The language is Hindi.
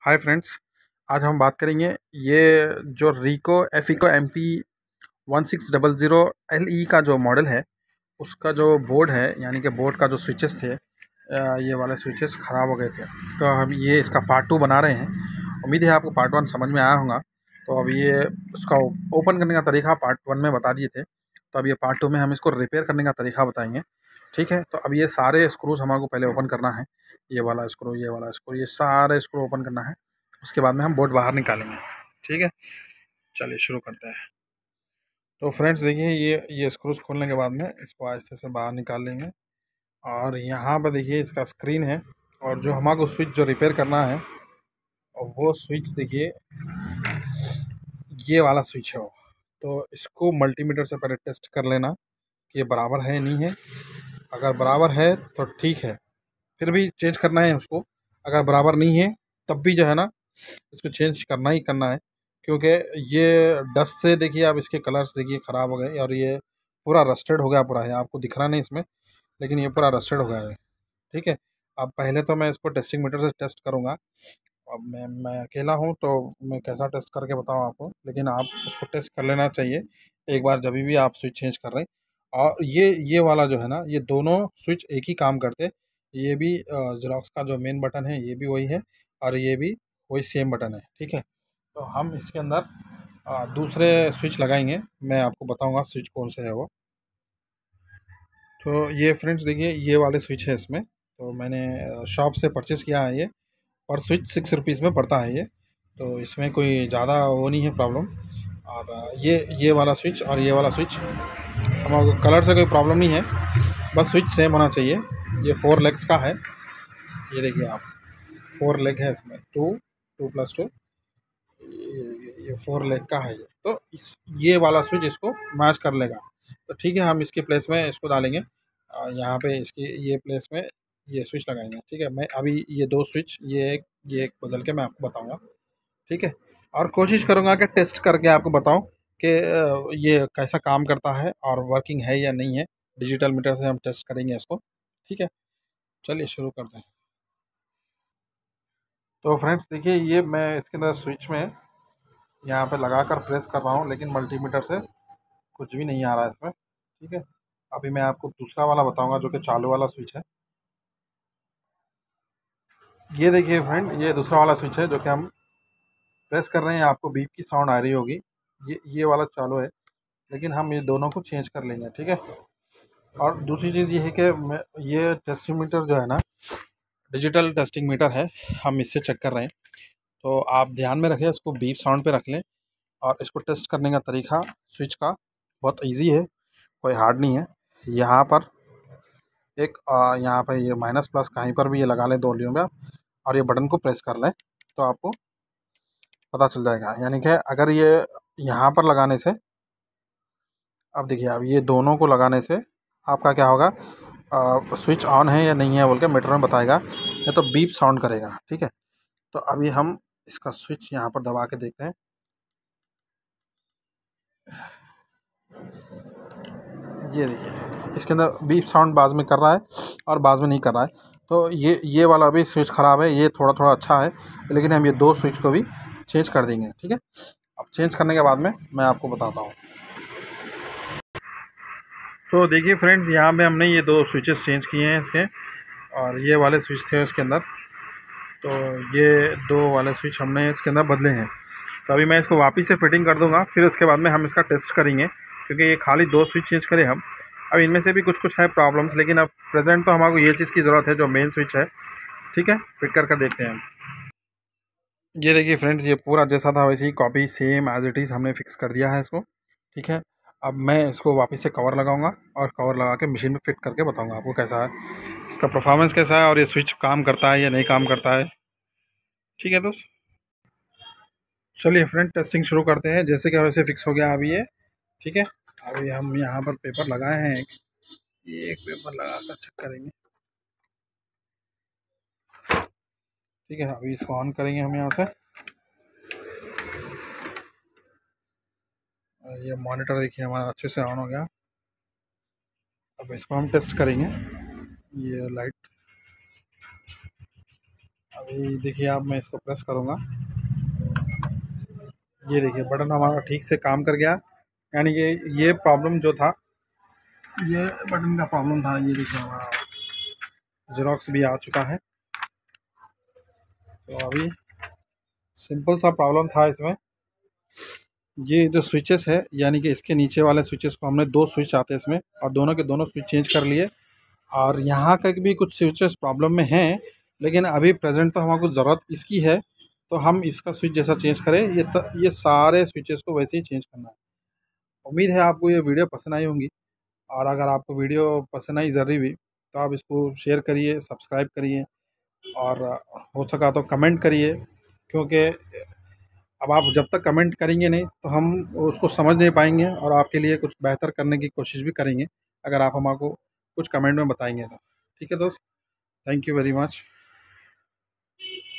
हाय फ्रेंड्स, आज हम बात करेंगे ये जो रीको एफिको MP 1600 LE का जो मॉडल है उसका जो बोर्ड है, यानी कि बोर्ड का जो स्विचेस थे, ये वाले स्विचेस ख़राब हो गए थे। तो हम ये इसका पार्ट 2 बना रहे हैं। उम्मीद है आपको पार्ट 1 समझ में आया होगा। तो अब ये उसका ओपन करने का तरीका पार्ट 1 में बता दिए थे, तो अब ये पार्ट 2 में हम इसको रिपेयर करने का तरीका बताएंगे। ठीक है, तो अब ये सारे स्क्रूज हमको पहले ओपन करना है। ये वाला स्क्रू, ये वाला स्क्रू, ये सारे स्क्रू ओपन करना है। उसके बाद में हम बोर्ड बाहर निकालेंगे। ठीक है, चलिए शुरू करते हैं। तो फ्रेंड्स देखिए, ये स्क्रूज खोलने के बाद में इसको आहिस्ते से बाहर निकाल लेंगे। और यहाँ पर देखिए इसका स्क्रीन है, और जो हमारे स्विच जो रिपेयर करना है, और वो स्विच देखिए ये वाला स्विच है वो। तो इसको मल्टीमीटर से पहले टेस्ट कर लेना कि ये बराबर है नहीं है। अगर बराबर है तो ठीक है, फिर भी चेंज करना है उसको। अगर बराबर नहीं है तब भी जो है ना, इसको चेंज करना ही करना है, क्योंकि ये डस्ट से देखिए आप इसके कलर्स देखिए ख़राब हो गए, और ये पूरा रस्टेड हो गया पूरा है। आपको दिख रहा नहीं इसमें, लेकिन ये पूरा रस्टेड हो गया है। ठीक है, अब पहले तो मैं इसको टेस्टिंग मीटर से टेस्ट करूँगा। अब मैं अकेला हूँ तो मैं कैसा टेस्ट करके बताऊँ आपको, लेकिन आप उसको टेस्ट कर लेना चाहिए एक बार जब भी आप स्विच चेंज कर रहे हैं। और ये वाला जो है ना, ये दोनों स्विच एक ही काम करते। ये भी जेरोक्स का जो मेन बटन है ये भी वही है, और ये भी वही सेम बटन है। ठीक है, तो हम इसके अंदर दूसरे स्विच लगाएंगे। मैं आपको बताऊंगा स्विच कौन से है वो। तो ये फ्रेंड्स देखिए, ये वाले स्विच है इसमें। तो मैंने शॉप से परचेज़ किया है ये, और स्विच 6 रुपीज़ में पड़ता है ये। तो इसमें कोई ज़्यादा वो नहीं है प्रॉब्लम। और ये वाला स्विच और ये वाला स्विच, हमारे कलर से कोई प्रॉब्लम नहीं है, बस स्विच सेम होना चाहिए। ये 4 लेग्स का है, ये देखिए आप, 4 लेग है इसमें, 2 2 + 2, ये 4 लेग का है ये। तो ये वाला स्विच इसको मैच कर लेगा। तो ठीक है, हम इसके प्लेस में इसको डालेंगे, यहाँ पे इसकी ये प्लेस में ये स्विच लगाएंगे। ठीक है, मैं अभी ये दो स्विच, ये एक बदल के मैं आपको बताऊंगा। ठीक है, और कोशिश करूंगा कि टेस्ट करके आपको बताऊं कि ये कैसा काम करता है और वर्किंग है या नहीं है। डिजिटल मीटर से हम टेस्ट करेंगे इसको। ठीक है, चलिए शुरू करते हैं। तो फ्रेंड्स देखिए, ये मैं इसके अंदर स्विच में यहाँ पे लगा कर प्रेस कर रहा हूँ, लेकिन मल्टीमीटर से कुछ भी नहीं आ रहा है इसमें। ठीक है, अभी मैं आपको दूसरा वाला बताऊंगा जो कि चालू वाला स्विच है। ये देखिए फ्रेंड, ये दूसरा वाला स्विच है जो कि हम प्रेस कर रहे हैं। आपको बीप की साउंड आ रही होगी। ये वाला चालू है, लेकिन हम ये दोनों को चेंज कर लेंगे। ठीक है, और दूसरी चीज़ ये है कि ये टेस्टिंग मीटर जो है ना, डिजिटल टेस्टिंग मीटर है, हम इससे चेक कर रहे हैं। तो आप ध्यान में रखें, इसको बीप साउंड पे रख लें। और इसको टेस्ट करने का तरीका स्विच का बहुत इजी है, कोई हार्ड नहीं है। यहाँ पर एक यहाँ पर ये माइनस प्लस कहीं पर भी ये लगा लें 2 उंगलियों में आप, और ये बटन को प्रेस कर लें, तो आपको पता चल जाएगा। यानी कि अगर ये यहाँ पर लगाने से, अब देखिए, अब ये दोनों को लगाने से आपका क्या होगा, स्विच ऑन है या नहीं है बोल के मीटर में बताएगा, या तो बीप साउंड करेगा। ठीक है, तो अभी हम इसका स्विच यहाँ पर दबा के देखते हैं। ये देखिए, इसके अंदर बीप साउंड बाज़ में कर रहा है और बाज़ में नहीं कर रहा है। तो ये वाला भी स्विच ख़राब है, ये थोड़ा थोड़ा अच्छा है, लेकिन हम ये दो स्विच को भी चेंज कर देंगे। ठीक है, अब चेंज करने के बाद में मैं आपको बताता हूँ। तो देखिए फ्रेंड्स, यहाँ पे हमने ये दो स्विचेस चेंज किए हैं इसके, और ये वाले स्विच थे इसके अंदर, तो ये दो वाले स्विच हमने इसके अंदर बदले हैं। तो अभी मैं इसको वापस से फिटिंग कर दूंगा, फिर उसके बाद में हम इसका टेस्ट करेंगे, क्योंकि ये खाली दो स्विच चेंज करें हम। अब इनमें से भी कुछ कुछ है प्रॉब्लम्स, लेकिन अब प्रेजेंट तो हमारे ये चीज़ की ज़रूरत है जो मेन स्विच है। ठीक है, फिट कर देखते हैं। ये देखिए फ्रेंड्स, ये पूरा जैसा था वैसे ही copy same as it is हमने फिक्स कर दिया है इसको। ठीक है, अब मैं इसको वापस से कवर लगाऊंगा, और कवर लगा के मशीन में फिट करके बताऊंगा आपको कैसा है, इसका परफॉर्मेंस कैसा है, और ये स्विच काम करता है या नहीं काम करता है। ठीक है दोस्त, चलिए फ्रेंड टेस्टिंग शुरू करते हैं। जैसे कि वैसे फिक्स हो गया अभी ये। ठीक है, अभी हम यहाँ पर पेपर लगाए हैं ये एक पेपर लगा कर चेक करेंगे। ठीक है, अभी इसको ऑन करेंगे हम यहाँ से। ये मॉनिटर देखिए हमारा अच्छे से ऑन हो गया। अब इसको हम टेस्ट करेंगे। ये लाइट, अभी देखिए आप, मैं इसको प्रेस करूँगा, ये देखिए बटन हमारा ठीक से काम कर गया। यानी कि ये प्रॉब्लम जो था, ये बटन का प्रॉब्लम था। ये देखिए हमारा ज़ेरॉक्स भी आ चुका है। तो अभी सिंपल सा प्रॉब्लम था इसमें। ये जो स्विचेस है, यानी कि इसके नीचे वाले स्विचेस को, हमने दो स्विच आते हैं इसमें, और दोनों के दोनों स्विच चेंज कर लिए। और यहाँ का भी कुछ स्विचेस प्रॉब्लम में हैं, लेकिन अभी प्रेजेंट तो हमको ज़रूरत इसकी है, तो हम इसका स्विच जैसा चेंज करें, ये सारे स्विचेस को वैसे ही चेंज करना है। उम्मीद है आपको ये वीडियो पसंद आई होंगी, और अगर आपको वीडियो पसंद आई ज़रूरी भी, तो आप इसको शेयर करिए, सब्सक्राइब करिए, और हो सका तो कमेंट करिए, क्योंकि अब आप जब तक कमेंट करेंगे नहीं तो हम उसको समझ नहीं पाएंगे, और आपके लिए कुछ बेहतर करने की कोशिश भी करेंगे, अगर आप हमको कुछ कमेंट में बताएंगे तो। ठीक है दोस्त, थैंक यू वेरी मच।